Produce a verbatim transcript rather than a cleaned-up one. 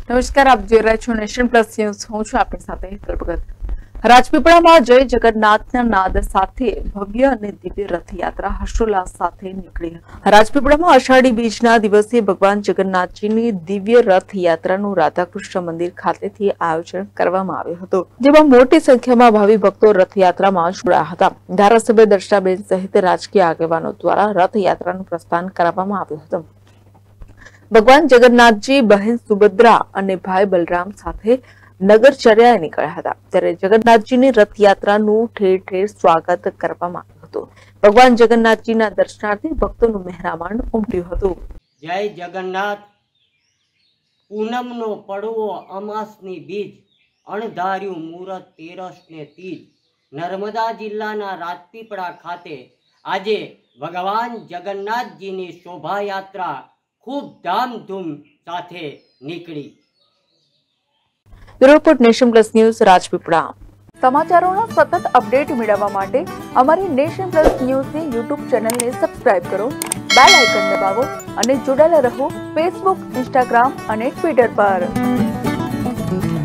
નમસ્કાર, આપ જોઈ રહ્યા છો નેશન પ્લસ ન્યૂઝ. હું છું આપની સાથે હેતલ ભગત. રાજપીપળામાં જય જગન્નાથના નાદ સાથે ભવ્ય અને દિવ્ય રથયાત્રા હર્ષોલ્લાસ સાથે નીકળી. રાજપીપળામાં અષાઢી બીજના દિવસે ભગવાન જગન્નાથજીની દિવ્ય રથયાત્રાનું રાધાકૃષ્ણ મંદિર ખાતેથી આયોજન કરવામાં આવ્યું હતું, જેમાં મોટી સંખ્યામાં ભાવિ ભક્તો રથયાત્રામાં જોડાયા હતા. ધારાસભ્ય દર્શનાબેન સહિત રાજકીય આગેવાનો દ્વારા રથયાત્રાનું પ્રસ્થાન કરાવવામાં આવ્યું હતું. ભગવાન જગન્નાથજી બહેન સુભદ્રા અને ભાઈ બલરામ સાથે નગરચર્યાએ નીકળ્યા હતા, ત્યારે જગન્નાથજીની રથયાત્રાનું ઠેર ઠેર સ્વાગત કરવામાં આવ્યું હતું. ભગવાન જગન્નાથજીના દર્શનાર્થે ભક્તોનું મહેરામણ ઉમટ્યું હતું. જય જગન્નાથ. પૂનમનો પડવો અમાસની બીજ, અણધાર્યું મુહૂર્ત તેરસ ને તીજ. નર્મદા જિલ્લાના રાજપીપળા ખાતે આજે ભગવાન જગન્નાથજીની શોભાયાત્રા ખૂબ ધામધૂમ સાથે નીકળી. Report nation plus news Rajpipla. સમાચારોના સતત અપડેટ મેળવવા માટે અમારી નેશન પ્લસ ન્યૂઝની યુટ્યુબ ચેનલને સબસ્ક્રાઇબ કરો, બેલ આઇકન દબાવો અને જોડાયેલા રહો ફેસબુક, ઇન્સ્ટાગ્રામ અને ટ્વિટર પર.